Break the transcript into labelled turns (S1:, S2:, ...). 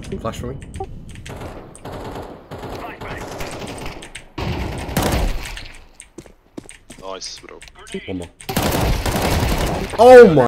S1: Flash for me.
S2: Nice, bro.
S1: One more. Oh my.